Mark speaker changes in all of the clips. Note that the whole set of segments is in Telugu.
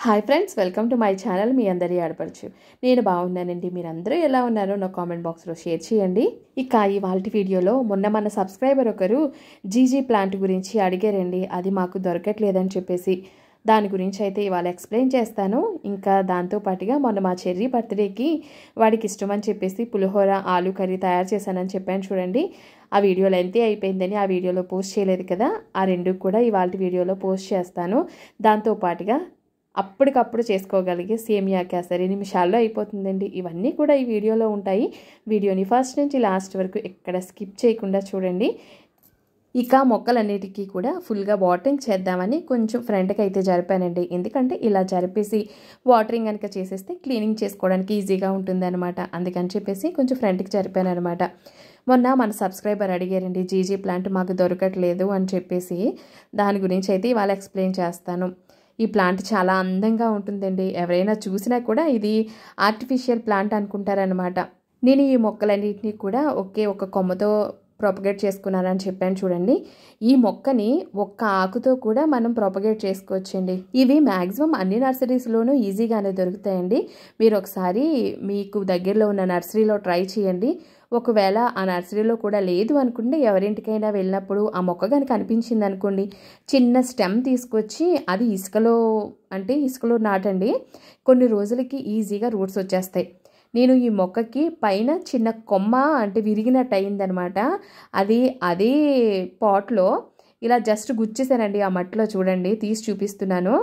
Speaker 1: Hi friends, welcome to my channel. మీ అందరి ఆడపడుచు. నేను బాగున్నానండి. మీరందరూ ఎలా ఉన్నారో నా కామెంట్ బాక్స్లో షేర్ చేయండి. ఇక ఇవాళ వీడియోలో మొన్న మన సబ్స్క్రైబర్ ఒకరు జీజీ ప్లాంట్ గురించి అడిగారండి. అది మాకు దొరకట్లేదని చెప్పేసి దాని గురించి అయితే ఇవాళ ఎక్స్ప్లెయిన్ చేస్తాను. ఇంకా దాంతోపాటుగా మొన్న మా చెర్రీ బర్త్డేకి వాడికి ఇష్టమని చెప్పేసి పులిహోర ఆలు కర్రీ తయారు చేశానని చెప్పాను చూడండి. ఆ వీడియో లెంతీ అయిపోయిందని ఆ వీడియోలో పోస్ట్ చేయలేదు కదా, ఆ రెండు కూడా ఇవాళ వీడియోలో పోస్ట్ చేస్తాను. దాంతోపాటుగా అప్పటికప్పుడు చేసుకోగలిగే సేమియా కేసరి నిమిషాల్లో అయిపోతుందండి. ఇవన్నీ కూడా ఈ వీడియోలో ఉంటాయి. వీడియోని ఫస్ట్ నుంచి లాస్ట్ వరకు ఎక్కడ స్కిప్ చేయకుండా చూడండి. ఇక మొక్కలన్నిటికీ కూడా ఫుల్గా వాటరింగ్ చేద్దామని కొంచెం ఫ్రంట్కి అయితే జరిపానండి. ఎందుకంటే ఇలా జరిపేసి వాటరింగ్ కనుక చేసేస్తే క్లీనింగ్ చేసుకోవడానికి ఈజీగా ఉంటుంది అనమాట. అందుకని చెప్పేసి కొంచెం ఫ్రంట్కి జరిపాను అనమాట. మొన్న మన సబ్స్క్రైబర్ అడిగారండి, జీజీ ప్లాంట్ మాకు దొరకట్లేదు అని చెప్పేసి. దాని గురించి అయితే ఇవాళ ఎక్స్ప్లెయిన్ చేస్తాను. ఈ ప్లాంట్ చాలా అందంగా ఉంటుందండి. ఎవరైనా చూసినా కూడా ఇది ఆర్టిఫిషియల్ ప్లాంట్ అనుకుంటారనమాట. నేను ఈ మొక్కలన్నింటినీ కూడా ఒక కొమ్మతో ప్రొపగేట్ చేసుకున్నానని చెప్పాను చూడండి. ఈ మొక్కని ఒక్క ఆకుతో కూడా మనం ప్రొపగేట్ చేసుకోవచ్చండి. ఇవి మ్యాక్సిమం అన్ని నర్సరీస్లోనూ ఈజీగానే దొరుకుతాయండి. మీరు ఒకసారి మీకు దగ్గరలో ఉన్న నర్సరీలో ట్రై చేయండి. ఒకవేళ ఆ నర్సరీలో కూడా లేదు అనుకుంటే ఎవరింటికైనా వెళ్ళినప్పుడు ఆ మొక్క కనుక అనిపించింది అనుకోండి, చిన్న స్టెమ్ తీసుకొచ్చి అది ఇసుకలో నాటండి. కొన్ని రోజులకి ఈజీగా రూట్స్ వచ్చేస్తాయి. నేను ఈ మొక్కకి పైన చిన్న కొమ్మ విరిగినట్టు అయిందనమాట. అదే పాట్లో ఇలా జస్ట్ గుచ్చేసానండి ఆ మట్టిలో. చూడండి, తీసి చూపిస్తున్నాను.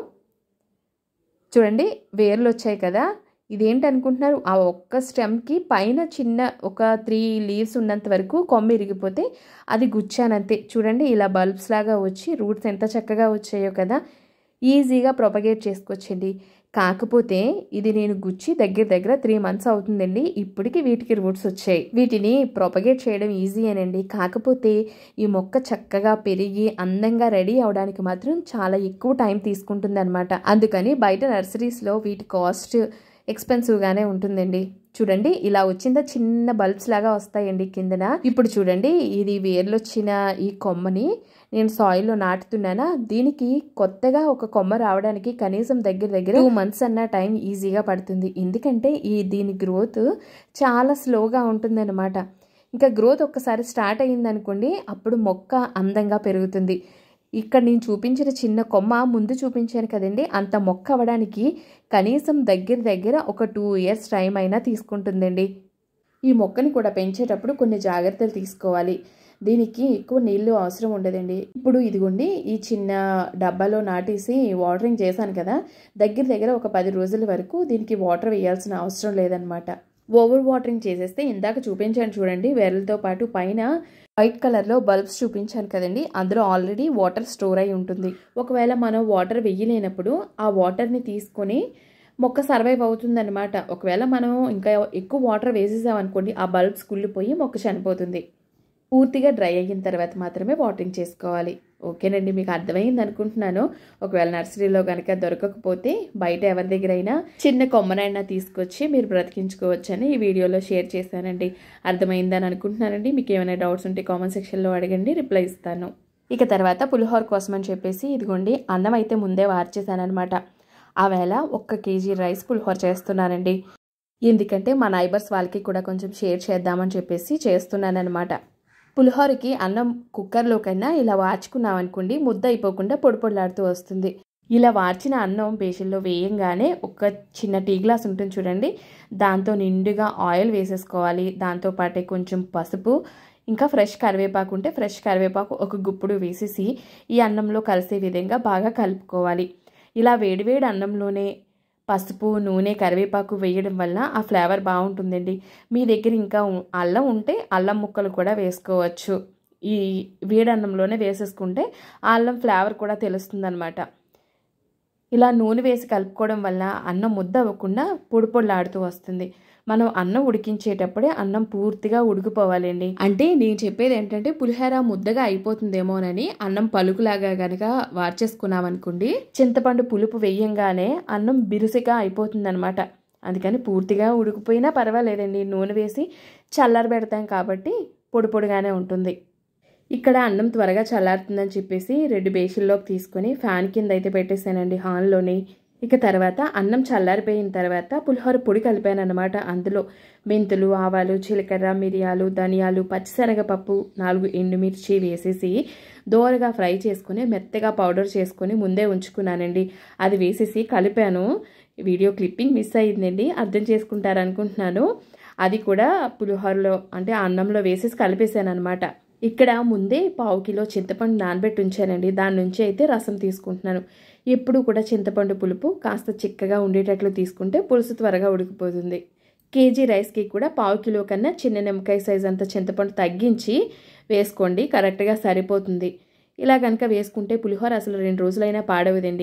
Speaker 1: చూడండి, వేర్లు వచ్చాయి కదా. ఇదేంటనుకుంటున్నారు? ఆ ఒక్క స్టెమ్కి పైన చిన్న ఒక 3 లీవ్స్ ఉన్నంత వరకు కొమ్మ ఇరిగిపోతే అది గుచ్చానంతే. చూడండి, ఇలా బల్బ్స్ లాగా వచ్చి రూట్స్ ఎంత చక్కగా వచ్చాయో కదా. ఈజీగా ప్రొపగేట్ చేసుకోవచ్చండి. కాకపోతే ఇది నేను గుచ్చి దగ్గర 3 months అవుతుందండి. ఇప్పటికి వీటికి రూట్స్ వచ్చాయి. వీటిని ప్రొపగేట్ చేయడం ఈజీయేనండి. కాకపోతే ఈ మొక్క చక్కగా పెరిగి అందంగా రెడీ అవడానికి మాత్రం చాలా ఎక్కువ టైం తీసుకుంటుంది అనమాట. అందుకని బయట నర్సరీస్లో వీటి కాస్ట్ ఎక్స్పెన్సివ్గానే ఉంటుందండి. చూడండి, ఇలా వచ్చిందా చిన్న బల్బ్స్ లాగా వస్తాయండి కిందన. ఇప్పుడు చూడండి, ఇది వేర్లు వచ్చిన ఈ కొమ్మని నేను సాయిల్లో నాటుతున్నానా. దీనికి కొత్తగా ఒక కొమ్మ రావడానికి కనీసం దగ్గర 2 months అన్న టైం ఈజీగా పడుతుంది. ఎందుకంటే దీని గ్రోత్ చాలా స్లోగా ఉంటుందన్నమాట. ఇంకా గ్రోత్ ఒక్కసారి స్టార్ట్ అయ్యిందనుకోండి, అప్పుడు మొక్క అందంగా పెరుగుతుంది. ఇక్కడ నేను చూపించిన చిన్న కొమ్మ ముందు చూపించాను కదండి, అంత మొక్క అవ్వడానికి కనీసం దగ్గర ఒక 2 years టైం అయినా తీసుకుంటుందండి. ఈ మొక్కని కూడా పెంచేటప్పుడు కొన్ని జాగ్రత్తలు తీసుకోవాలి. దీనికి ఎక్కువ నీళ్లు అవసరం ఉండదండి. ఇప్పుడు ఇదిగోండి, ఈ చిన్న డబ్బాలో నాటేసి వాటరింగ్ చేశాను కదా, దగ్గర ఒక 10 రోజుల వరకు దీనికి వాటర్ వేయాల్సిన అవసరం లేదనమాట. ఓవర్ వాటరింగ్ చేసేస్తే ఇందాక చూపించాను చూడండి, వేర్లతో పాటు పైన వైట్ కలర్లో బల్బ్స్ చూపించాను కదండి, అందులో ఆల్రెడీ వాటర్ స్టోర్ అయి ఉంటుంది. ఒకవేళ మనం వాటర్ వేయలేనప్పుడు ఆ వాటర్ని తీసుకొని మొక్క సర్వైవ్ అవుతుందన్నమాట. ఒకవేళ మనం ఇంకా ఎక్కువ వాటర్ వేసేసామనుకోండి, ఆ బల్బ్స్ కుళ్ళిపోయి మొక్క చనిపోతుంది. పూర్తిగా డ్రై అయిన తర్వాత మాత్రమే వాటరింగ్ చేసుకోవాలి. ఓకేనండి, మీకు అర్థమైంది అనుకుంటున్నాను. ఒకవేళ నర్సరీలో కనుక దొరకకపోతే బయట ఎవరి దగ్గర అయినా చిన్న కొమ్మనైనా తీసుకొచ్చి మీరు బ్రతికించుకోవచ్చని ఈ వీడియోలో షేర్ చేశానండి. అర్థమైందని అనుకుంటున్నానండి. మీకు ఏమైనా డౌట్స్ ఉంటే కామెంట్ సెక్షన్లో అడగండి, రిప్లై ఇస్తాను. ఇక తర్వాత పులిహోర కోసం అని చెప్పేసి ఇదిగోండి, అన్నం అయితే ముందే వార్చేసానమాట. ఆ వేళ 1 kg రైస్ పులిహోర చేస్తున్నానండి. ఎందుకంటే మా నైబర్స్ వాళ్ళకి కూడా కొంచెం షేర్ చేద్దామని చెప్పేసి చేస్తున్నానమాట. పులిహోరకి అన్నం కుక్కర్లోకైనా ఇలా వార్చుకున్నామనుకోండి, ముద్ద అయిపోకుండా పొడిలాడుతూ వస్తుంది. ఇలా వార్చిన అన్నం బేషన్లో వేయంగానే ఒక చిన్న టీ గ్లాస్ ఉంటుంది చూడండి, దాంతో నిండుగా ఆయిల్ వేసేసుకోవాలి. దాంతోపాటే కొంచెం పసుపు, ఇంకా ఫ్రెష్ కరివేపాకు ఉంటే ఫ్రెష్ కరివేపాకు ఒక గుప్పుడు వేసేసి ఈ అన్నంలో కలిసే విధంగా బాగా కలుపుకోవాలి. ఇలా వేడివేడి అన్నంలోనే పసుపు, నూనె, కరివేపాకు వేయడం వల్ల ఆ ఫ్లేవర్ బాగుంటుందండి. మీ దగ్గర ఇంకా అల్లం ఉంటే అల్లం ముక్కలు కూడా వేసుకోవచ్చు. ఈ వేడి అన్నంలోనే వేసేసుకుంటే ఆ అల్లం ఫ్లేవర్ కూడా తెలుస్తుందన్నమాట. ఇలా నూనె వేసి కలుపుకోవడం వల్ల అన్నం ముద్ద అవ్వకుండా పొడిలాడుతూ వస్తుంది. మనం అన్నం ఉడికించేటప్పుడే అన్నం పూర్తిగా ఉడికిపోవాలండి. అంటే నేను చెప్పేది ఏంటంటే, పులిహోర ముద్దగా అయిపోతుందేమోనని అన్నం పలుకులాగా కనుక వార్చేసుకున్నామనుకోండి, చింతపండు పులుపు వేయంగానే అన్నం బిరుసుగా అయిపోతుందనమాట. అందుకని పూర్తిగా ఉడికిపోయినా పర్వాలేదండి, నూనె వేసి చల్లారబెడతాం కాబట్టి పొడిగానే ఉంటుంది. ఇక్కడ అన్నం త్వరగా చల్లారుతుందని చెప్పేసి 2 బేషన్లోకి తీసుకొని ఫ్యాన్ కింద అయితే పెట్టేసానండి హాల్లోని. ఇక తర్వాత అన్నం చల్లారిపోయిన తర్వాత పులిహోర పొడి కలిపాను అనమాట. అందులో మెంతులు, ఆవాలు, జీలకర్ర, మిరియాలు, ధనియాలు, పచ్చిశనగపప్పు, 4 ఎండుమిర్చి వేసేసి దోరగా ఫ్రై చేసుకుని మెత్తగా పౌడర్ చేసుకొని ముందే ఉంచుకున్నానండి. అది వేసేసి కలిపాను. వీడియో క్లిప్పింగ్ మిస్ అయ్యిందండి, అర్థం చేసుకుంటారనుకుంటున్నాను. అది కూడా పులిహోరలో అంటే అన్నంలో వేసేసి కలిపేసాను అనమాట. ఇక్కడ ముందే 1/2 కిలో చింతపండు నానబెట్టి ఉంచానండి. దాని నుంచి అయితే రసం తీసుకుంటున్నాను. ఎప్పుడు కూడా చింతపండు పులుపు కాస్త చిక్కగా ఉండేటట్లు తీసుకుంటే పులుసు త్వరగా ఉడికిపోతుంది. కేజీ రైస్కి కూడా 1/2 కిలో కన్నా చిన్న నిమ్మకాయ సైజ్ అంత చింతపండు తగ్గించి వేసుకోండి, కరెక్ట్గా సరిపోతుంది. ఇలా కనుక వేసుకుంటే పులిహోర అసలు 2 రోజులైనా పాడవదండి.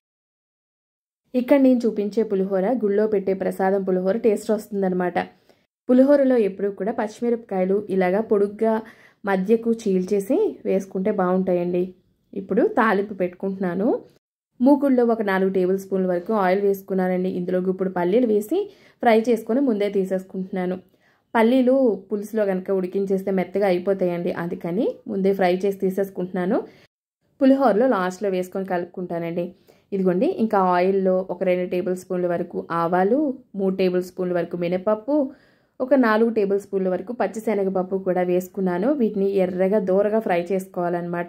Speaker 1: ఇక్కడ నేను చూపించే పులిహోర గుళ్ళో పెట్టే ప్రసాదం పులిహోర టేస్ట్ వస్తుందన్నమాట. పులిహోరలో ఎప్పుడూ కూడా పచ్చిమిరపకాయలు ఇలాగా పొడుగ్గా మధ్యకు చీల్చేసి వేసుకుంటే బాగుంటాయండి. ఇప్పుడు తాలింపు పెట్టుకుంటున్నాను. మూకుడులో ఒక 4 టేబుల్ స్పూన్ల వరకు ఆయిల్ వేసుకున్నానండి. ఇందులో గుప్పుడు పల్లీలు వేసి ఫ్రై చేసుకొని ముందే తీసేసుకుంటున్నాను. పల్లీలు పులుసులో కనుక ఉడికించేస్తే మెత్తగా అయిపోతాయండి, అందుకని ముందే ఫ్రై చేసి తీసేసుకుంటున్నాను. పులిహోరలో లాస్ట్లో వేసుకొని కలుపుకుంటానండి. ఇదిగోండి, ఇంకా ఆయిల్లో ఒక 2 టేబుల్ స్పూన్ల వరకు ఆవాలు, 3 టేబుల్ స్పూన్ల వరకు మినపప్పు, ఒక 4 టేబుల్ స్పూన్ల వరకు పచ్చిశనగపప్పు కూడా వేసుకున్నాను. వీటిని ఎర్రగా దోరగా ఫ్రై చేసుకోవాలన్నమాట.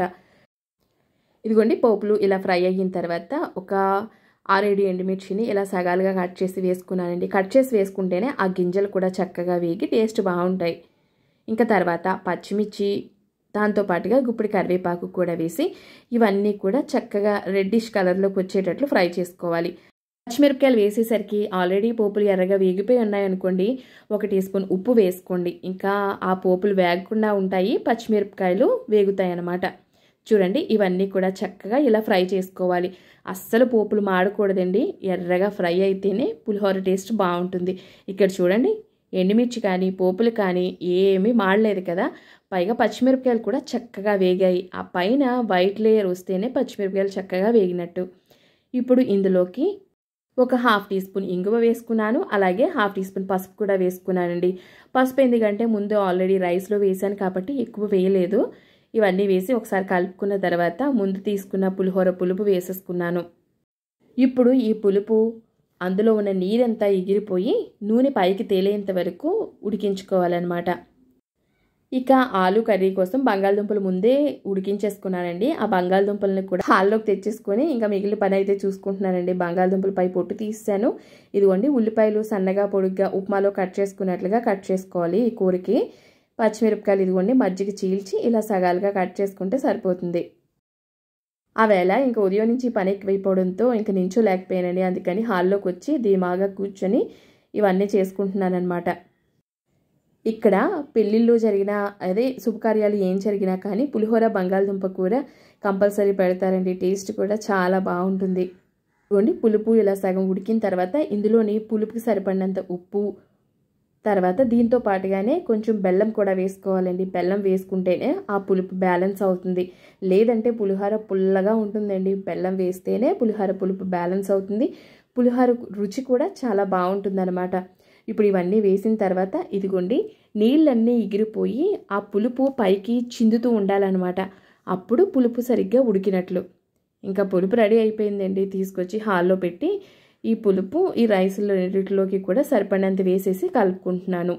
Speaker 1: ఇదిగోండి, పోపులు ఇలా ఫ్రై అయిన తర్వాత ఒక 6-7 ఎండుమిర్చిని ఇలా సగాలుగా కట్ చేసి వేసుకున్నానండి. కట్ చేసి వేసుకుంటేనే ఆ గింజలు కూడా చక్కగా వేగి టేస్ట్ బాగుంటాయి. ఇంకా తర్వాత పచ్చిమిర్చి, దాంతోపాటుగా గుప్పిడి కరివేపాకు కూడా వేసి ఇవన్నీ కూడా చక్కగా రెడ్డిష్ కలర్లోకి వచ్చేటట్లు ఫ్రై చేసుకోవాలి. పచ్చిమిరపకాయలు వేసేసరికి ఆల్రెడీ పోపులు ఎర్రగా వేగిపోయి ఉన్నాయనుకోండి, 1 టీ స్పూన్ ఉప్పు వేసుకోండి. ఇంకా ఆ పోపులు వేగకుండా ఉంటాయి, పచ్చిమిరపకాయలు వేగుతాయి అన్నమాట. చూడండి, ఇవన్నీ కూడా చక్కగా ఇలా ఫ్రై చేసుకోవాలి. అస్సలు పోపులు మాడకూడదండి, ఎర్రగా ఫ్రై అయితేనే పులిహోర టేస్ట్ బాగుంటుంది. ఇక్కడ చూడండి, ఎండుమిర్చి కానీ పోపులు కానీ ఏమీ మాడలేదు కదా. పైగా పచ్చిమిరపకాయలు కూడా చక్కగా వేగాయి. ఆ పైన వైట్ లేయర్ వస్తేనే పచ్చిమిరపకాయలు చక్కగా వేగినట్టు. ఇప్పుడు ఇందులోకి ఒక 1/2 టీ స్పూన్ ఇంగువ వేసుకున్నాను. అలాగే 1/2 టీ స్పూన్ పసుపు కూడా వేసుకున్నానండి. పసుపు ఎందుకంటే ముందు ఆల్రెడీ రైస్లో వేసాను కాబట్టి ఎక్కువ వేయలేదు. ఇవన్నీ వేసి ఒకసారి కలుపుకున్న తర్వాత ముందు తీసుకున్న పులిహోర పులుపు వేసేసుకున్నాను. ఇప్పుడు ఈ పులుపు అందులో ఉన్న నీరంతా ఎగిరిపోయి నూనె పైకి తేలేంత వరకు ఉడికించుకోవాలన్నమాట. ఇక ఆలు కర్రీ కోసం బంగాళదుంపలు ముందే ఉడికించేసుకున్నానండి. ఆ బంగాళదుంపలను కూడా హాల్లోకి తెచ్చేసుకొని ఇంకా మిగిలిన పని అయితే చూసుకుంటున్నానండి. బంగాళదుంపలపై పొట్టు తీసాను. ఇదిగోండి, ఉల్లిపాయలు సన్నగా పొడుగ్గా ఉప్మాలో కట్ చేసుకున్నట్లుగా కట్ చేసుకోవాలి ఈ కూరకి. పచ్చిమిరపకాయలు ఇదిగోండి మజ్జిగ చీల్చి ఇలా సగాలుగా కట్ చేసుకుంటే సరిపోతుంది. ఆ వేళ ఇంకా ఉదయం నుంచి పని ఎక్కువైపోవడంతో ఇంక నించోలేకపోయానండి. అందుకని హాల్లోకి వచ్చి ధీమాగా కూర్చొని ఇవన్నీ చేసుకుంటున్నాను అనమాట. ఇక్కడ పెళ్ళిళ్ళు జరిగినా అదే శుభకార్యాలు ఏం జరిగినా కానీ పులిహోర బంగాళదుంప కూర కంపల్సరీ పెడతారండి. టేస్ట్ కూడా చాలా బాగుంటుంది. ఇదిగోండి, పులుపు ఇలా సగం ఉడికిన తర్వాత ఇందులోని పులుపుకి సరిపడినంత ఉప్పు, తర్వాత దీంతో పాటుగానే కొంచెం బెల్లం కూడా వేసుకోవాలండి. బెల్లం వేసుకుంటేనే ఆ పులుపు బ్యాలెన్స్ అవుతుంది, లేదంటే పులిహోర పుల్లగా ఉంటుందండి. బెల్లం వేస్తేనే పులిహోర పులుపు బ్యాలెన్స్ అవుతుంది, పులిహోర రుచి కూడా చాలా బాగుంటుందన్నమాట. ఇప్పుడు ఇవన్నీ వేసిన తర్వాత ఇదిగోండి, నీళ్ళన్నీ ఎగిరిపోయి ఆ పులుపు పైకి చిందుతూ ఉండాలన్నమాట. అప్పుడు పులుపు సరిగ్గా ఉడికినట్లు. ఇంకా పులుపు రెడీ అయిపోయిందండి. తీసుకొచ్చి హాల్లో పెట్టి ఈ పులుపు ఈ రైస్లో రెండిటిలోకి కూడా సరిపడినంత వేసేసి కలుపుకుంటున్నాను.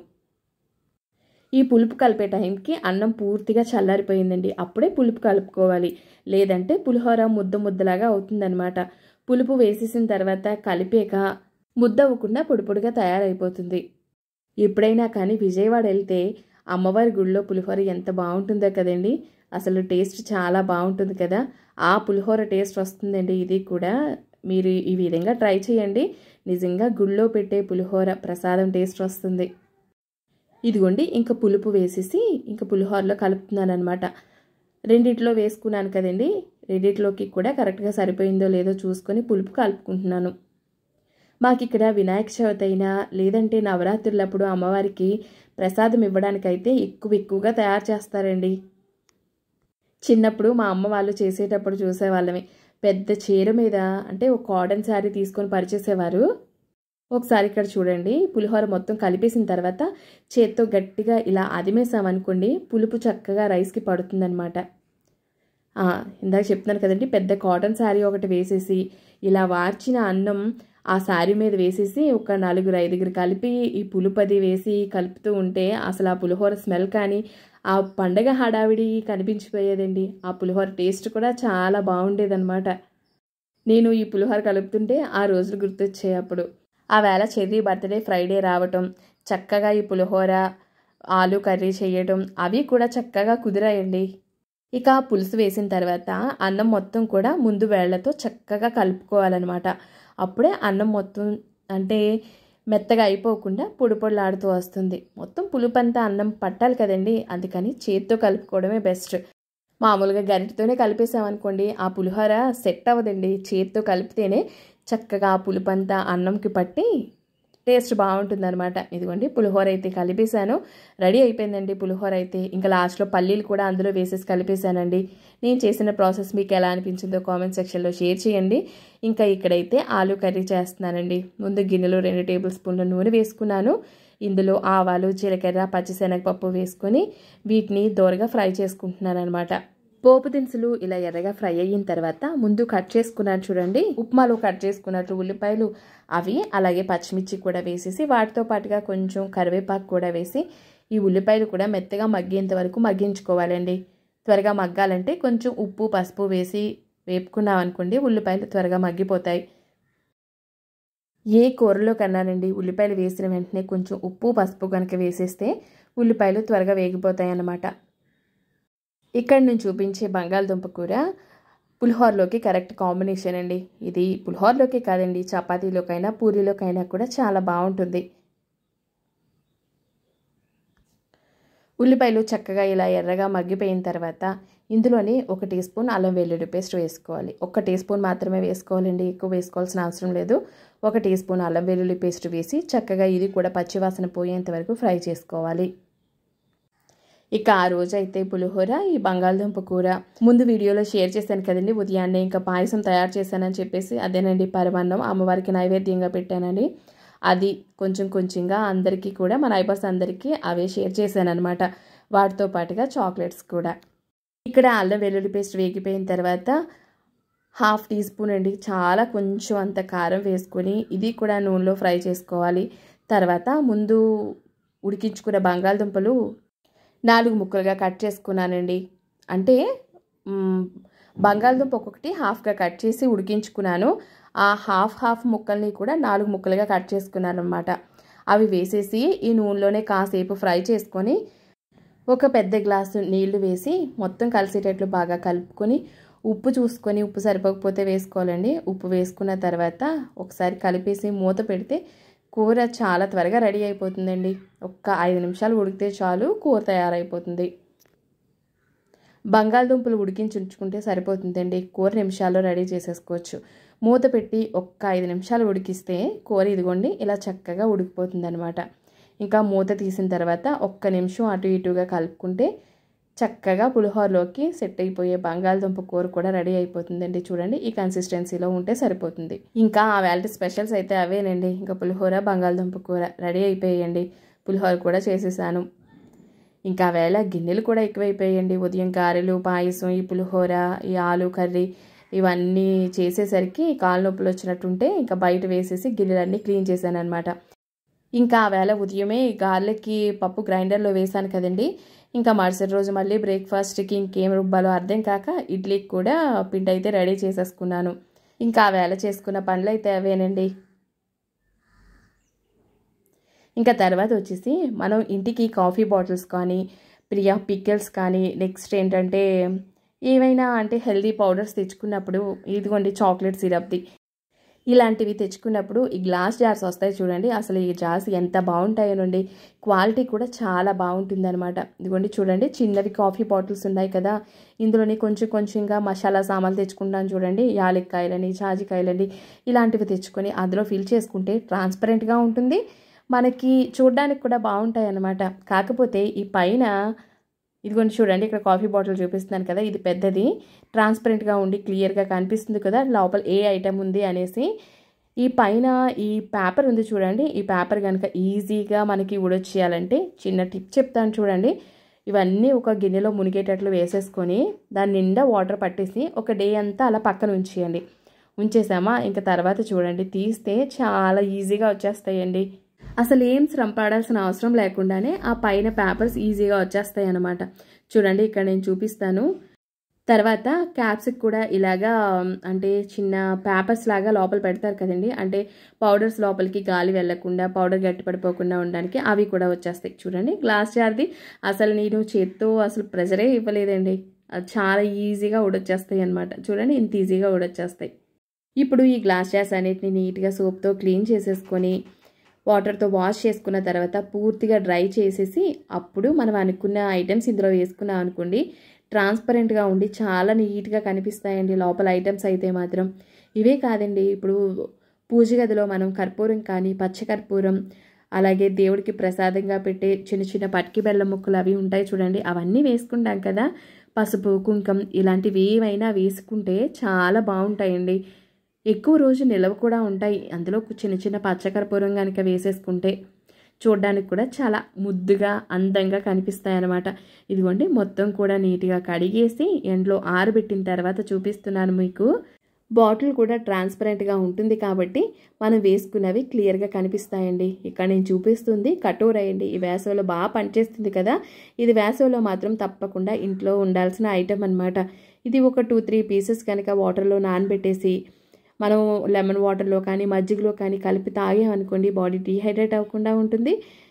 Speaker 1: ఈ పులుపు కలిపే టైంకి అన్నం పూర్తిగా చల్లారిపోయిందండి. అప్పుడే పులుపు కలుపుకోవాలి, లేదంటే పులిహోర ముద్ద ముద్దలాగా అవుతుందన్నమాట. పులుపు వేసేసిన తర్వాత కలిపాక ముద్ద అవ్వకుండా పొడి పొడిగా తయారైపోతుంది. ఎప్పుడైనా కానీ విజయవాడ వెళ్తే అమ్మవారి గుడిలో పులిహోర ఎంత బాగుంటుందో కదండి. అసలు టేస్ట్ చాలా బాగుంటుంది కదా. ఆ పులిహోర టేస్ట్ వస్తుందండి. ఇది కూడా మీరు ఈ విధంగా ట్రై చేయండి. నిజంగా గుడిలో పెట్టే పులిహోర ప్రసాదం టేస్ట్ వస్తుంది. ఇదిగోండి, ఇంకా పులుపు వేసేసి ఇంకా పులిహోరలో కలుపుతున్నాను అనమాట. రెండిట్లో వేసుకున్నాను కదండి, రెండిట్లోకి కూడా కరెక్ట్గా సరిపోయిందో లేదో చూసుకొని పులుపు కలుపుకుంటున్నాను. మాకు ఇక్కడ వినాయక చవితి అయినా లేదంటే నవరాత్రులప్పుడు అమ్మవారికి ప్రసాదం ఇవ్వడానికైతే ఎక్కువగా తయారు చేస్తారండి. చిన్నప్పుడు మా అమ్మ వాళ్ళు చేసేటప్పుడు చూసేవాళ్ళమే. పెద్ద చీర మీద అంటే ఒక కాటన్ శారీ తీసుకొని పరిచేసేవారు. ఒకసారి ఇక్కడ చూడండి, పులిహోర మొత్తం కలిపేసిన తర్వాత చేత్తో గట్టిగా ఇలా అదిమేసామనుకోండి పులుపు చక్కగా రైస్కి పడుతుందన్నమాట. ఇందాక చెప్తున్నాను కదండి, పెద్ద కాటన్ శారీ ఒకటి వేసేసి ఇలా వార్చిన అన్నం ఆ శారీ మీద వేసేసి ఒక 4-5 కలిపి ఈ పులుపది వేసి కలుపుతూ ఉంటే అసలు ఆ పులిహోర స్మెల్ కానీ ఆ పండగ హడావిడి కనిపించిపోయేదండి. ఆ పులిహోర టేస్ట్ కూడా చాలా బాగుండేదన్నమాట. నేను ఈ పులిహోర కలుపుతుంటే ఆ రోజులు గుర్తొచ్చాయి అప్పుడు. ఆ వేళ చెర్రీ బర్త్డే ఫ్రైడే రావటం, చక్కగా ఈ పులిహోర ఆలు కర్రీ చేయటం అవి కూడా చక్కగా కుదిరాయండి. ఇక పులుసు వేసిన తర్వాత అన్నం మొత్తం కూడా ముందు వేళ్లతో చక్కగా కలుపుకోవాలన్నమాట. అప్పుడే అన్నం మొత్తం అంటే మెత్తగా అయిపోకుండా పొడి పొడిలాడుతూ వస్తుంది. మొత్తం పులుపంతా అన్నం పట్టాలి కదండి, అందుకని చేత్తో కలుపుకోవడమే బెస్ట్. మామూలుగా గరిటెతోనే కలిపేసామనుకోండి ఆ పులిహోర సెట్ అవ్వదండి. చేత్తో కలిపితేనే చక్కగా ఆ పులుపంతా అన్నంకి పట్టి టేస్ట్ బాగుంటుందన్నమాట. ఇదిగోండి పులిహోర అయితే కలిపేశాను, రెడీ అయిపోయిందండి పులిహోర అయితే. ఇంకా లాస్ట్లో పల్లీలు కూడా అందులో వేసేసి కలిపేశానండి. నేను చేసిన ప్రాసెస్ మీకు ఎలా అనిపించిందో కామెంట్ సెక్షన్లో షేర్ చేయండి. ఇంకా ఇక్కడైతే ఆలు కర్రీ చేస్తున్నానండి. ముందు గిన్నెలో 2 టేబుల్ స్పూన్ల నూనె వేసుకున్నాను. ఇందులో ఆవాలు, జీలకర్ర, పచ్చిశనగపప్పు వేసుకొని వీటిని దోరగా ఫ్రై చేసుకుంటున్నాను అనమాట. పోపు దినుసులు ఇలా ఎర్రగా ఫ్రై అయిన తర్వాత ముందు కట్ చేసుకున్నాను చూడండి, ఉప్మాలో కట్ చేసుకున్నట్టు ఉల్లిపాయలు అవి, అలాగే పచ్చిమిర్చి కూడా వేసేసి వాటితో పాటుగా కొంచెం కరివేపాకు కూడా వేసి ఈ ఉల్లిపాయలు కూడా మెత్తగా మగ్గేంత వరకు మగ్గించుకోవాలండి. త్వరగా మగ్గాలంటే కొంచెం ఉప్పు, పసుపు వేసి వేపుకున్నాం అనుకోండి ఉల్లిపాయలు త్వరగా మగ్గిపోతాయి. ఏ కూరలో కన్నానండి ఉల్లిపాయలు వేసిన వెంటనే కొంచెం ఉప్పు, పసుపు కనుక వేసేస్తే ఉల్లిపాయలు త్వరగా వేగిపోతాయి అన్నమాట. ఇక్కడ నేను చూపించే బంగాళదుంప కూర పులిహోరలోకి కరెక్ట్ కాంబినేషన్ అండి. ఇది పులిహోరలోకి కాదండి, చపాతీలోకైనా పూరీలోకైనా కూడా చాలా బాగుంటుంది. ఉల్లిపాయలు చక్కగా ఇలా ఎర్రగా మగ్గిపోయిన తర్వాత ఇందులోనే 1 టీ స్పూన్ అల్లం వెల్లుల్లి పేస్ట్ వేసుకోవాలి. 1 టీ స్పూన్ మాత్రమే వేసుకోవాలండి, ఎక్కువ వేసుకోవాల్సిన అవసరం లేదు. 1 టీ స్పూన్ అల్లం వెల్లుల్లి పేస్ట్ వేసి చక్కగా ఇది కూడా పచ్చివాసన పోయేంత వరకు ఫ్రై చేసుకోవాలి. ఇక ఆ రోజైతే పులిహోర, ఈ బంగాళదుంప కూర ముందు వీడియోలో షేర్ చేశాను కదండి. ఉదయాన్నే ఇంకా పాయసం తయారు చేశానని చెప్పేసి అదేనండి పరమాన్నం అమ్మవారికి నైవేద్యంగా పెట్టానని. అది కొంచెంగా అందరికీ కూడా మా నైబర్స్ అందరికీ అవే షేర్ చేశాను అనమాట. వాటితో పాటుగా చాక్లెట్స్ కూడా. ఇక్కడ అల్లం వెల్లుల్లి పేస్ట్ వేగిపోయిన తర్వాత 1/2 టీ స్పూన్ అండి, చాలా కొంచెం అంత కారం వేసుకొని ఇది కూడా నూనెలో ఫ్రై చేసుకోవాలి. తర్వాత ముందు ఉడికించుకున్న బంగాళదుంపలు 4 ముక్కలుగా కట్ చేసుకున్నానండి. అంటే బంగాళదుంప ఒక్కొక్కటి హాఫ్గా కట్ చేసి ఉడికించుకున్నాను. ఆ హాఫ్ ముక్కల్ని కూడా 4 ముక్కలుగా కట్ చేసుకున్నాను అనమాట. అవి వేసేసి ఈ నూనెలోనే కాసేపు ఫ్రై చేసుకొని ఒక పెద్ద గ్లాసు నీళ్లు వేసి మొత్తం కలిసేటట్లు బాగా కలుపుకొని ఉప్పు చూసుకొని, ఉప్పు సరిపోకపోతే వేసుకోవాలండి. ఉప్పు వేసుకున్న తర్వాత ఒకసారి కలిపేసి మూత పెడితే కూర చాలా త్వరగా రెడీ అయిపోతుందండి. ఒక్క 5 నిమిషాలు ఉడికితే చాలు, కూర తయారైపోతుంది. బంగాళదుంపలు ఉడికించి ఉంచుకుంటే సరిపోతుందండి, కూర నిమిషాల్లో రెడీ చేసేసుకోవచ్చు. మూత పెట్టి ఒక్క 5 నిమిషాలు ఉడికిస్తే కూర ఇదిగోండి ఇలా చక్కగా ఉడికిపోతుంది అనమాట. ఇంకా మూత తీసిన తర్వాత 1 నిమిషం అటు ఇటుగా కలుపుకుంటే చక్కగా పులిహోరలోకి సెట్ అయిపోయే బంగాళదుంప కూర కూడా రెడీ అయిపోతుందండి. చూడండి ఈ కన్సిస్టెన్సీలో ఉంటే సరిపోతుంది. ఇంకా ఆ వేళ స్పెషల్స్ అయితే అవేనండి. ఇంకా పులిహోర, బంగాళదుంప కూర రెడీ అయిపోయాయండి. పులిహోర కూడా చేసేసాను. ఇంకా ఆ వేళ గిన్నెలు కూడా ఎక్కువైపోయాయండి. ఉదయం గారెలు, పాయసం, ఈ పులిహోర, ఈ ఆలు కర్రీ ఇవన్నీ చేసేసరికి కాళ్ళ నొప్పులు వచ్చినట్టుంటే ఇంకా బయట వేసేసి గిన్నెలన్నీ క్లీన్ చేశాను అనమాట. ఇంకా ఆ వేళ ఉదయమే గార్లకి పప్పు గ్రైండర్లో వేసాను కదండి. ఇంకా మరుసటి రోజు మళ్ళీ బ్రేక్ఫాస్ట్కి ఇంకేం రుబ్బాలో అర్థం కాక ఇడ్లీకి కూడా పిండి అయితే రెడీ చేసేసుకున్నాను. ఇంకా ఆ వేళ చేసుకున్న పనులు అయితే అవేనండి. ఇంకా తర్వాత వచ్చేసి మనం ఇంటికి కాఫీ బాటిల్స్ కానీ, ప్రియా పికిల్స్ కానీ, నెక్స్ట్ ఏంటంటే ఏవైనా అంటే హెల్దీ పౌడర్స్ తెచ్చుకున్నప్పుడు ఇదిగోండి చాక్లెట్ సిరప్ది ఇలాంటివి తెచ్చుకున్నప్పుడు ఈ గ్లాస్ జార్స్ వస్తాయి చూడండి. అసలు ఈ జార్స్ ఎంత బాగుంటాయోనండి, క్వాలిటీ కూడా చాలా బాగుంటుంది అనమాట. ఇదిగోండి చూడండి చిన్నవి కాఫీ బాటిల్స్ ఉన్నాయి కదా, ఇందులోని కొంచెంగా మసాలా సామాన్లు తెచ్చుకుంటాను చూడండి. యాలక్కాయలని, జాజికాయలని ఇలాంటివి తెచ్చుకొని అందులో ఫిల్ చేసుకుంటే ట్రాన్స్పరెంట్గా ఉంటుంది, మనకి చూడడానికి కూడా బాగుంటాయి అన్నమాట. కాకపోతే ఈ పైన ఇదిగోండి చూడండి ఇక్కడ కాఫీ బాటిల్ చూపిస్తున్నాను కదా, ఇది పెద్దది ట్రాన్స్పరెంట్గా ఉండి క్లియర్గా కనిపిస్తుంది కదా లోపల ఏ ఐటమ్ ఉంది అనేసి. ఈ పైన ఈ పేపర్ ఉంది చూడండి, ఈ పేపర్ కనుక ఈజీగా మనకి ఊడొచ్చేయాలంటే చిన్న టిప్ చెప్తాను చూడండి. ఇవన్నీ ఒక గిన్నెలో మునిగేటట్లు వేసేసుకొని దాని నిండా వాటర్ పట్టేసి ఒక డే అంతా అలా పక్కన ఉంచేయండి. ఉంచేసామా ఇంకా తర్వాత చూడండి తీస్తే చాలా ఈజీగా వచ్చేస్తాయండి. అసలు ఏం శ్రమ పడాల్సిన అవసరం లేకుండానే ఆ పైన పేపర్స్ ఈజీగా వచ్చేస్తాయి అన్నమాట. చూడండి ఇక్కడ నేను చూపిస్తాను. తర్వాత క్యాప్స్కి కూడా ఇలాగా అంటే చిన్న పేపర్స్ లాగా లోపల పెడతారు కదండి, అంటే పౌడర్స్ లోపలికి గాలి వెళ్ళకుండా పౌడర్ గట్టిపడిపోకుండా ఉండడానికి అవి కూడా వచ్చేస్తాయి. చూడండి గ్లాస్ జార్ది అసలు నేను చేత్తో అసలు ప్రెజరే ఇవ్వలేదండి, అది చాలా ఈజీగా ఊడొచ్చేస్తాయి అన్నమాట. చూడండి ఇంత ఈజీగా ఊడొచ్చేస్తాయి. ఇప్పుడు ఈ గ్లాస్ జార్స్ అన్నిటిని నీట్గా సోప్తో క్లీన్ చేసేసుకొని వాటర్తో వాష్ చేసుకున్న తర్వాత పూర్తిగా డ్రై చేసేసి అప్పుడు మనం అనుకున్న ఐటమ్స్ ఇందులో వేసుకున్నాం అనుకోండి, ట్రాన్స్పరెంట్గా ఉండి చాలా నీట్గా కనిపిస్తాయండి లోపల ఐటమ్స్ అయితే మాత్రం. ఇవే కాదండి, ఇప్పుడు పూజ గదిలో మనం కర్పూరం కానీ పచ్చకర్పూరం, అలాగే దేవుడికి ప్రసాదంగా పెట్టే చిన్న చిన్న పట్కి బెల్లం ముక్కలు అవి ఉంటాయి చూడండి, అవన్నీ వేసుకుంటాం కదా. పసుపు కుంకం ఇలాంటివి ఏమైనా వేసుకుంటే చాలా బాగుంటాయండి, ఎక్కువ రోజు నిలవ కూడా ఉంటాయి. అందులో చిన్న చిన్న పచ్చకర్పూరం కనుక వేసేసుకుంటే చూడడానికి కూడా చాలా ముద్దుగా అందంగా కనిపిస్తాయి అన్నమాట. ఇదిగోండి మొత్తం కూడా నీట్గా కడిగేసి ఎండలో ఆరబెట్టిన తర్వాత చూపిస్తున్నాను మీకు. బాటిల్ కూడా ట్రాన్స్పరెంట్గా ఉంటుంది కాబట్టి మనం వేసుకున్నవి క్లియర్గా కనిపిస్తాయండి. ఇక్కడ నేను చూపిస్తుంది కటోర అండి, ఈ వేసవిలో బాగా పనిచేస్తుంది కదా. ఇది వేసవిలో మాత్రం తప్పకుండా ఇంట్లో ఉండాల్సిన ఐటమ్ అనమాట. ఇది ఒక 2-3 పీసెస్ కనుక వాటర్లో నానబెట్టేసి మనం లెమన్ వాటర్లో కానీ మజ్జిగలో కానీ కలిపి తాగామనుకోండి బాడీ డీహైడ్రేట్ అవ్వకుండా ఉంటుంది,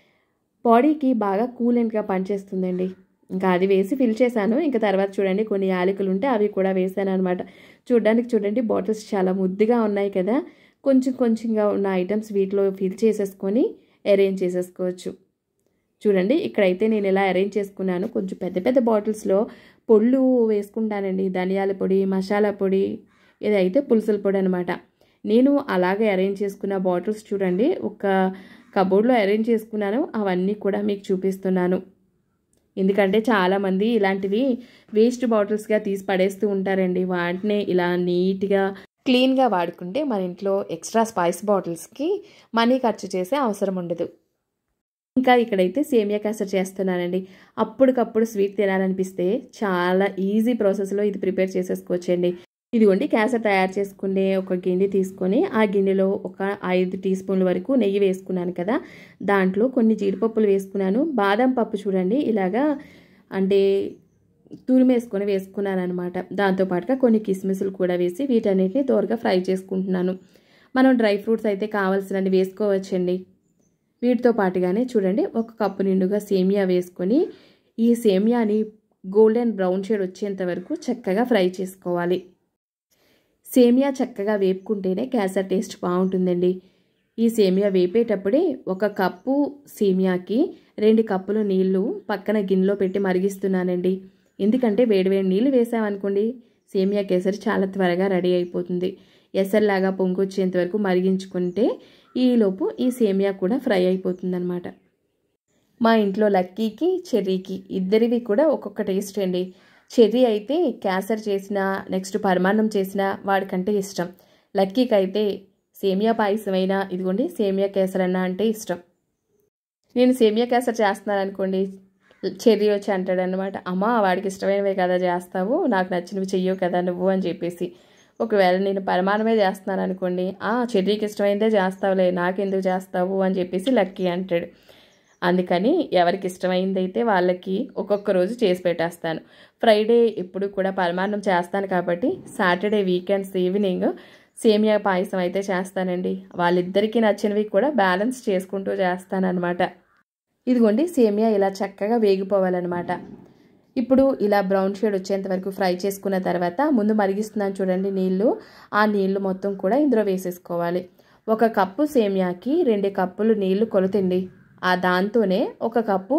Speaker 1: బాడీకి బాగా కూలెంట్గా పనిచేస్తుందండి. ఇంకా అది వేసి ఫిల్ చేశాను. ఇంకా తర్వాత చూడండి కొన్ని యాలకులు ఉంటే అవి కూడా వేసాను అనమాట. చూడడానికి చూడండి బాటిల్స్ చాలా ముద్దుగా ఉన్నాయి కదా. కొంచెం కొంచెంగా ఉన్న ఐటమ్స్ వీటిలో ఫిల్ చేసేసుకొని అరేంజ్ చేసేసుకోవచ్చు. చూడండి ఇక్కడైతే నేను ఇలా అరేంజ్ చేసుకున్నాను. కొంచెం పెద్ద పెద్ద బాటిల్స్లో పొళ్ళు వేసుకుంటానండి, ధనియాల పొడి, మసాలా పొడి, ఇదైతే పులుసుల పొడి అనమాట. నేను అలాగే అరేంజ్ చేసుకున్న బాటిల్స్ చూడండి ఒక కబోర్డ్లో అరేంజ్ చేసుకున్నాను. అవన్నీ కూడా మీకు చూపిస్తున్నాను. ఎందుకంటే చాలామంది ఇలాంటివి వేస్ట్ బాటిల్స్గా తీసి పడేస్తూ ఉంటారండి. వాటిని ఇలా నీట్గా క్లీన్గా వాడుకుంటే మన ఇంట్లో ఎక్స్ట్రా స్పైస్ బాటిల్స్కి మనీ ఖర్చు చేసే అవసరం ఉండదు. ఇంకా ఇక్కడైతే సేమియా కేసరి చేస్తున్నానండి. అప్పటికప్పుడు స్వీట్ తినాలనిపిస్తే చాలా ఈజీ ప్రాసెస్లో ఇది ప్రిపేర్ చేసేసుకోవచ్చండి. ఇదిగోండి కేసరి తయారు చేసుకునే ఒక గిన్నె తీసుకొని ఆ గిన్నెలో ఒక 5 టీ స్పూన్ల వరకు నెయ్యి వేసుకున్నాను కదా. దాంట్లో కొన్ని జీడిపప్పులు వేసుకున్నాను. బాదం పప్పు చూడండి ఇలాగా అంటే తురిమేసుకొని వేసుకున్నాను అనమాట. దాంతోపాటుగా కొన్ని కిస్మిస్లు కూడా వేసి వీటన్నిటిని దోరగా ఫ్రై చేసుకుంటున్నాను. మనం డ్రై ఫ్రూట్స్ అయితే కావాల్సినవి వేసుకోవచ్చండి. వీటితో పాటుగానే చూడండి 1 కప్పు నిండుగా సేమియా వేసుకొని ఈ సేమియాని గోల్డెన్ బ్రౌన్ షేడ్ వచ్చేంత వరకు చక్కగా ఫ్రై చేసుకోవాలి. సేమియా చక్కగా వేపుకుంటేనే కేసరి టేస్ట్ బాగుంటుందండి. ఈ సేమియా వేపేటప్పుడే 1 కప్పు సేమియాకి 2 కప్పులు నీళ్లు పక్కన గిన్నెలో పెట్టి మరిగిస్తున్నానండి. ఎందుకంటే వేడివేడి నీళ్ళు వేసామనుకోండి సేమియా కేసరి చాలా త్వరగా రెడీ అయిపోతుంది. ఎసర్లాగా పొంగొచ్చేంత వరకు మరిగించుకుంటే ఈలోపు ఈ సేమియా కూడా ఫ్రై అయిపోతుంది అనమాట. మా ఇంట్లో లక్కీకి చెర్రీకి ఇద్దరివి కూడా ఒక్కొక్క టేస్ట్ అండి. చెర్రీ అయితే కేసరి చేసిన నెక్స్ట్ పరమాన్నం చేసిన వాడికంటే ఇష్టం. లక్కీకి అయితే సేమియా పాయసమైనా ఇదిగోండి సేమియా కేసరన్నా అంటే ఇష్టం. నేను సేమియా కేసరి చేస్తున్నాను అనుకోండి చెర్రీ వచ్చి అంటాడనమాట, అమ్మ వాడికి ఇష్టమైనవే కదా చేస్తావు, నాకు నచ్చినవి చెయ్యవు కదా నువ్వు అని చెప్పేసి. ఒకవేళ నేను పరమాన్నమే చేస్తున్నాను అనుకోండి, చెర్రీకి ఇష్టమైందే చేస్తావులే నాకెందుకు చేస్తావు అని చెప్పేసి లక్కీ అంటాడు. అందుకని ఎవరికి ఇష్టమైందైతే వాళ్ళకి ఒక్కొక్క రోజు చేసి పెట్టేస్తాను. ఫ్రైడే ఎప్పుడు కూడా పరమాన్నం చేస్తాను కాబట్టి సాటర్డే వీకెండ్స్ ఈవినింగ్ సేమియా పాయసం అయితే చేస్తానండి. వాళ్ళిద్దరికీ నచ్చినవి కూడా బ్యాలెన్స్ చేసుకుంటూ చేస్తానన్నమాట. ఇదిగోండి సేమియా ఇలా చక్కగా వేగిపోవాలన్నమాట. ఇప్పుడు ఇలా బ్రౌన్ షేడ్ వచ్చేంత వరకు ఫ్రై చేసుకున్న తర్వాత ముందు మరిగిస్తున్నాను చూడండి నీళ్ళు, ఆ నీళ్లు మొత్తం కూడా ఇందులో వేసేసుకోవాలి. 1 కప్పు సేమియాకి 2 కప్పులు నీళ్లు కొలుతండి. దాంతోనే 1 కప్పు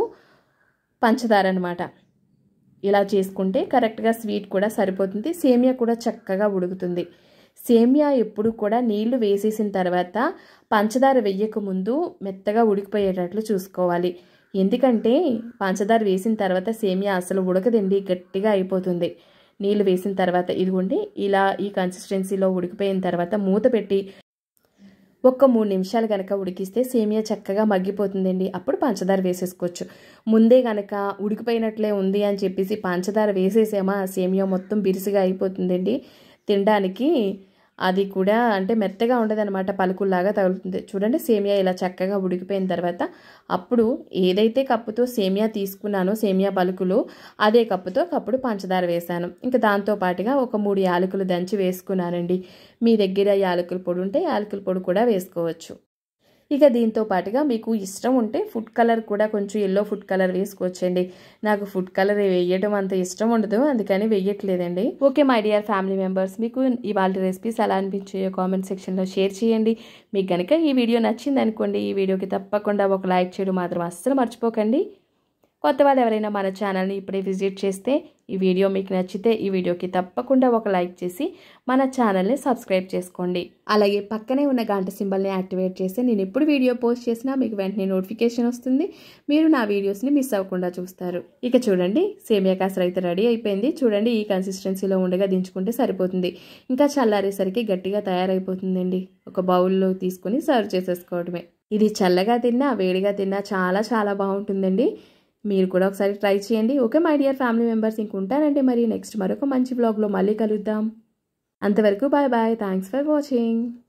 Speaker 1: పంచదార అనమాట. ఇలా చేసుకుంటే కరెక్ట్గా స్వీట్ కూడా సరిపోతుంది, సేమియా కూడా చక్కగా ఉడుకుతుంది. సేమియా ఎప్పుడు కూడా నీళ్లు వేసేసిన తర్వాత పంచదార వేయక ముందు మెత్తగా ఉడికిపోయేటట్లు చూసుకోవాలి. ఎందుకంటే పంచదార వేసిన తర్వాత సేమియా అసలు ఉడకదండి, గట్టిగా అయిపోతుంది. నీళ్లు వేసిన తర్వాత ఇదిగోండి ఇలా ఈ కన్సిస్టెన్సీలో ఉడికిపోయిన తర్వాత మూత పెట్టి ఒక్క 3 నిమిషాలు కనుక ఉడికిస్తే సేమియా చక్కగా మగ్గిపోతుందండి. అప్పుడు పంచదార వేసేసుకోవచ్చు. ముందే కనుక ఉడికిపోయినట్లే ఉంది అని చెప్పేసి పంచదార వేసేసామా సేమియా మొత్తం బిరుసుగా అయిపోతుందండి. తినడానికి అది కూడా అంటే మెత్తగా ఉండదనమాట, పలుకుల్లాగా తగులుతుంది. చూడండి సేమియా ఇలా చక్కగా ఉడికిపోయిన తర్వాత అప్పుడు ఏదైతే కప్పుతో సేమియా తీసుకున్నానో సేమియా పలుకులు అదే కప్పుతో కప్పుడు పంచదార వేశాను. ఇంకా దాంతో పాటుగా ఒక 3 యాలకులు దంచి వేసుకున్నానండి. మీ దగ్గర యాలకుల పొడి ఉంటే యాలకుల పొడి కూడా వేసుకోవచ్చు. ఇక దీంతో పాటుగా మీకు ఇష్టం ఉంటే ఫుడ్ కలర్ కూడా కొంచెం ఎల్లో ఫుడ్ కలర్ వేసుకోవచ్చండి. నాకు ఫుడ్ కలర్ వేయడం అంత ఇష్టం ఉండదు, అందుకని వేయట్లేదండి. Okay my dear family members, మీకు ఇవాళ రెసిపీస్ ఎలా అనిపించాయో కామెంట్ సెక్షన్లో షేర్ చేయండి. మీకు కనుక ఈ వీడియో నచ్చింది అనుకోండి, ఈ వీడియోకి తప్పకుండా ఒక లైక్ చేయడం మాత్రం అస్సలు మర్చిపోకండి. కొత్త వాళ్ళు ఎవరైనా మన ఛానల్ని ఇప్పుడే విజిట్ చేస్తే ఈ వీడియో మీకు నచ్చితే ఈ వీడియోకి తప్పకుండా ఒక లైక్ చేసి మన ఛానల్ని సబ్స్క్రైబ్ చేసుకోండి. అలాగే పక్కనే ఉన్న గంట సింబల్ని యాక్టివేట్ చేస్తే నేను ఎప్పుడు వీడియో పోస్ట్ చేసినా మీకు వెంటనే నోటిఫికేషన్ వస్తుంది. మీరు నా వీడియోస్ని మిస్ అవ్వకుండా చూస్తారు. ఇక చూడండి సేమియా కాసర అయితే రెడీ అయిపోయింది. చూడండి ఈ కన్సిస్టెన్సీలో ఉండగా దించుకుంటే సరిపోతుంది. ఇంకా చల్లారేసరికి గట్టిగా తయారైపోతుందండి. ఒక బౌల్లో తీసుకుని సర్వ్ చేసేసుకోవడమే. ఇది చల్లగా తిన్నా వేడిగా తిన్నా చాలా చాలా బాగుంటుందండి. మీరు కూడా ఒకసారి ట్రై చేయండి. Okay my dear family members, ఇంకుంటానంటే మరి నెక్స్ట్ మరొక మంచి వ్లాగ్లో మళ్ళీ కలుద్దాం. అంతవరకు bye bye. Thanks for watching.